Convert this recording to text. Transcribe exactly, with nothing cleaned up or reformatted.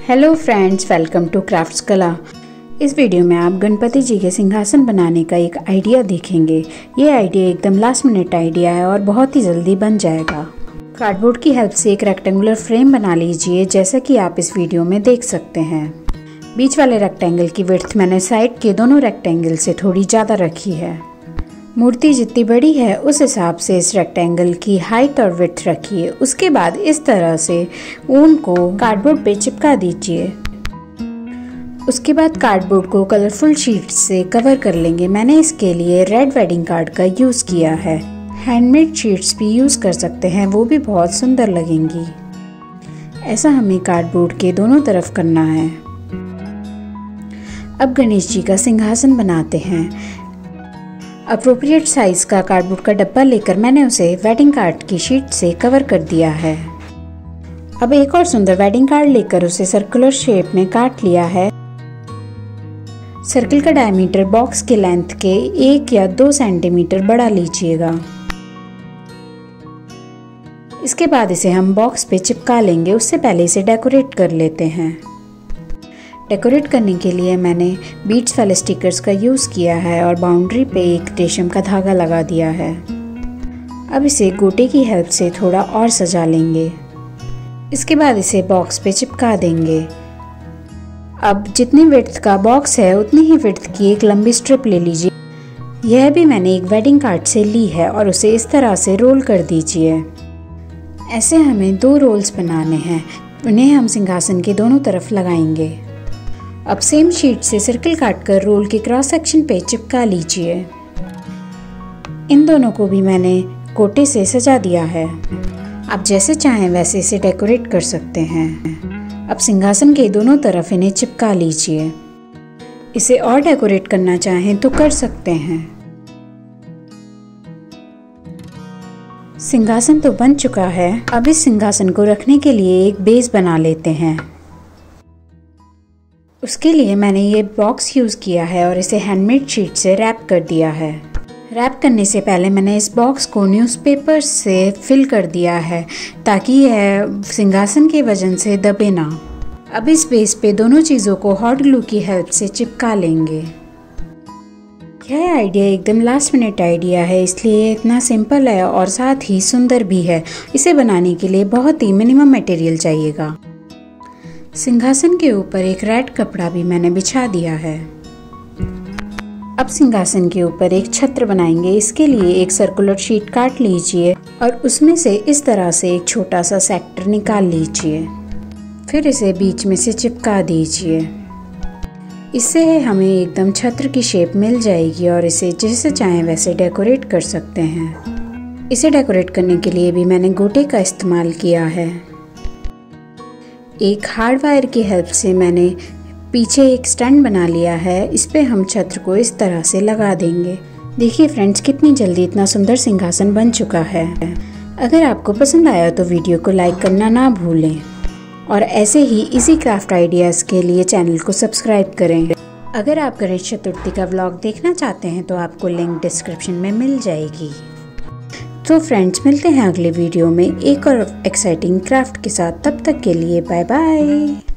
Hello friends, welcome to crafts Kala. इस video में आप गणपति जी के सिंहासन बनाने का एक आइडिया देखेंगे। ये आइडिया एकदम लास्ट मिनट आइडिया है और बहुत ही जल्दी बन जाएगा। कार्डबोर्ड की हेल्प से एक रेक्टेंगुलर फ्रेम बना लीजिए, जैसा कि आप इस वीडियो में देख सकते हैं। बीच वाले रेक्टेंगल की विड्थ मैंने साइड के दोनों रेक्टेंगल से थोड़ी ज़्यादा रखी है। मूर्ति जितनी बड़ी है उस हिसाब से इस रेक्टेंगल की हाइट और विड्थ रखिए। उसके बाद इस तरह से ऊन को कार्डबोर्ड पे चिपका दीजिए। उसके बाद कार्डबोर्ड को कलरफुल शीट्स से कवर कर लेंगे। मैंने इसके लिए रेड वेडिंग कार्ड का यूज़ किया है। हैंडमेड शीट्स भी यूज़ कर सकते हैं, वो भी बहुत सुंदर लगेंगी। ऐसा हमें कार्डबोर्ड के दोनों तरफ करना है। अब गणेश जी का सिंहासन बनाते हैं। अप्रोप्रिएट साइज का कार्डबोर्ड का डब्बा लेकर मैंने उसे वेडिंग कार्ड की शीट से कवर कर दिया है। अब एक और सुंदर वेडिंग कार्ड लेकर उसे सर्कुलर शेप में काट लिया है। सर्कल का डायमीटर बॉक्स के लेंथ के एक या दो सेंटीमीटर बढ़ा लीजिएगा। इसके बाद इसे हम बॉक्स पे चिपका लेंगे। उससे पहले इसे डेकोरेट कर लेते हैं। डेकोरेट करने के लिए मैंने बीड्स वाले स्टिकर्स का यूज़ किया है और बाउंड्री पे एक रेशम का धागा लगा दिया है। अब इसे गोटे की हेल्प से थोड़ा और सजा लेंगे। इसके बाद इसे बॉक्स पे चिपका देंगे। अब जितनी विड्थ का बॉक्स है उतनी ही विड्थ की एक लंबी स्ट्रिप ले लीजिए। यह भी मैंने एक वेडिंग कार्ड से ली है और उसे इस तरह से रोल कर दीजिए। ऐसे हमें दो रोल्स बनाने हैं। उन्हें हम सिंहासन के दोनों तरफ लगाएंगे। अब सेम शीट से सर्कल काटकर रोल के क्रॉस सेक्शन पे चिपका लीजिए। इन दोनों को भी मैंने गोटे से सजा दिया है। आप जैसे चाहें वैसे इसे डेकोरेट कर सकते हैं। अब सिंहासन के दोनों तरफ इन्हें चिपका लीजिए। इसे और डेकोरेट करना चाहें तो कर सकते हैं। सिंहासन तो बन चुका है। अब इस सिंहासन को रखने के लिए एक बेस बना लेते हैं। उसके लिए मैंने ये बॉक्स यूज़ किया है और इसे हैंडमेड शीट से रैप कर दिया है। रैप करने से पहले मैंने इस बॉक्स को न्यूज़पेपर से फिल कर दिया है ताकि यह सिंहासन के वजन से दबे ना। अब इस बेस पे दोनों चीज़ों को हॉट ग्लू की हेल्प से चिपका लेंगे। यह आइडिया एकदम लास्ट मिनट आइडिया है, इसलिए इतना सिंपल है और साथ ही सुंदर भी है। इसे बनाने के लिए बहुत ही मिनिमम मटेरियल चाहिएगा। सिंहासन के ऊपर एक रेड कपड़ा भी मैंने बिछा दिया है। अब सिंहासन के ऊपर एक छत्र बनाएंगे। इसके लिए एक सर्कुलर शीट काट लीजिए और उसमें से इस तरह से एक छोटा सा सेक्टर निकाल लीजिए। फिर इसे बीच में से चिपका दीजिए। इससे हमें एकदम छत्र की शेप मिल जाएगी और इसे जैसे चाहें वैसे डेकोरेट कर सकते हैं। इसे डेकोरेट करने के लिए भी मैंने गोटे का इस्तेमाल किया है। एक हार्ड वायर की हेल्प से मैंने पीछे एक स्टैंड बना लिया है। इस पे हम छत्र को इस तरह से लगा देंगे। देखिए फ्रेंड्स, कितनी जल्दी इतना सुंदर सिंहासन बन चुका है। अगर आपको पसंद आया तो वीडियो को लाइक करना ना भूलें और ऐसे ही इजी क्राफ्ट आइडियाज़ के लिए चैनल को सब्सक्राइब करें। अगर आप गणेश चतुर्थी का व्लॉग देखना चाहते हैं तो आपको लिंक डिस्क्रिप्शन में मिल जाएगी। तो फ्रेंड्स, मिलते हैं अगले वीडियो में एक और एक्साइटिंग क्राफ्ट के साथ। तब तक के लिए बाय बाय।